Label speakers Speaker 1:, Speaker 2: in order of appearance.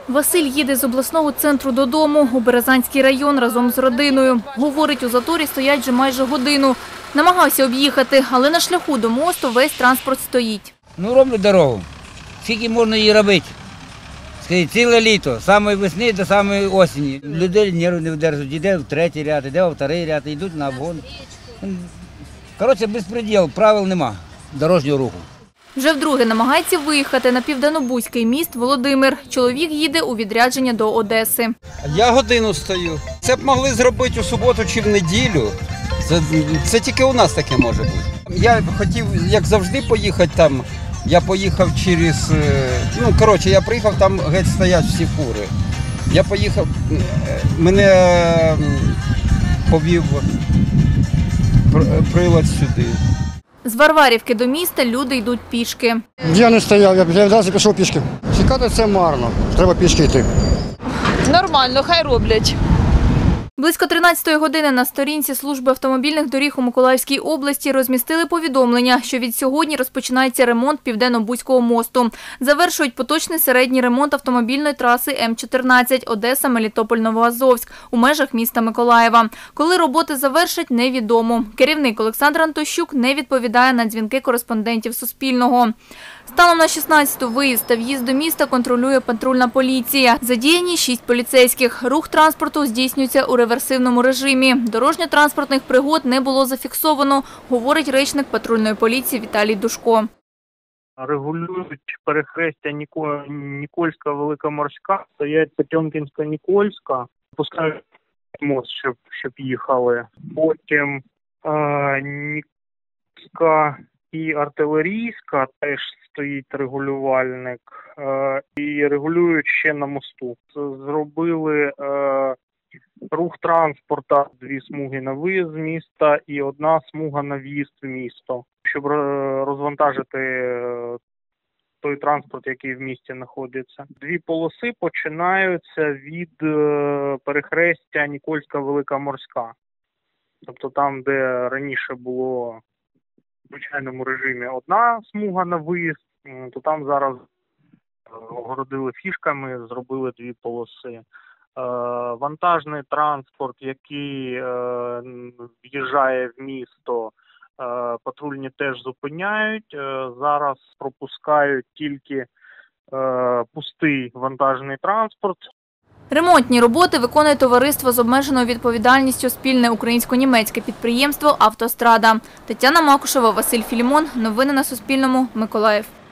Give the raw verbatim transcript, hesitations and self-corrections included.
Speaker 1: Василь їде з обласного центру додому у Березанський район разом з родиною. Говорить, у заторі стоять вже майже годину. Намагався об'їхати, але на шляху до мосту весь транспорт стоїть.
Speaker 2: Ну, роблю дорогу. Скільки можна її робити? Скажіть, ціле літо, з самої весни до самої осені. Людей нерви не вдержують. Йде в третій ряд, йде в вторий ряд, йдуть на обгон. Коротше, безпреділ, правил нема дорожнього руху.
Speaker 1: Вже вдруге намагається виїхати на південнобузький міст Володимир. Чоловік їде у відрядження до Одеси.
Speaker 3: Я годину стою. Це б могли зробити у суботу чи в неділю. Це, це тільки у нас таке може бути. Я хотів, як завжди, поїхати там. Я поїхав через, ну, коротше, я приїхав, там геть стоять всі фури. Я поїхав, мене повів прилад сюди.
Speaker 1: З Варварівки до міста люди йдуть пішки.
Speaker 4: Я не стояв, я одразу пішов пішки. Чекати це марно, треба пішки йти.
Speaker 5: Нормально, хай роблять.
Speaker 1: Близько тринадцятої години на сторінці служби автомобільних доріг у Миколаївській області розмістили повідомлення, що від сьогодні розпочинається ремонт Південно-Бузького мосту. Завершують поточний середній ремонт автомобільної траси М чотирнадцять Одеса-Мелітополь-Новоазовськ у межах міста Миколаєва. Коли роботи завершать, невідомо. Керівник Олександр Антощук не відповідає на дзвінки кореспондентів Суспільного. Станом на шістнадцяту виїзд та в'їзд до міста контролює патрульна поліція. Задіяні шість поліцейських. Рух транспорту здійснюється у реверсивному режимі. Дорожньо-транспортних пригод не було зафіксовано, говорить речник патрульної поліції Віталій Душко.
Speaker 6: Регулюють перехрестя Нікольська, Великоморська, стоять Потьомкінська, Нікольська, пускають мост, щоб, щоб їхали. Потім е, Нікольська і Артилерійська теж стоїть регулювальник, е, і регулюють ще на мосту. Зробили е, рух транспорту, дві смуги на виїзд з міста і одна смуга на в'їзд в місто, щоб розвантажити той транспорт, який в місті знаходиться. Дві полоси починаються від перехрестя Нікольська-Великоморська. Тобто там, де раніше було в звичайному режимі одна смуга на виїзд, то там зараз огородили фішками, зробили дві полоси. Вантажний транспорт, який в'їжджає в місто, патрульні теж зупиняють. Зараз пропускають тільки пустий вантажний транспорт.
Speaker 1: Ремонтні роботи виконує товариство з обмеженою відповідальністю спільне українсько-німецьке підприємство «Автострада». Тетяна Макушева, Василь Філімон. Новини на Суспільному. Миколаїв.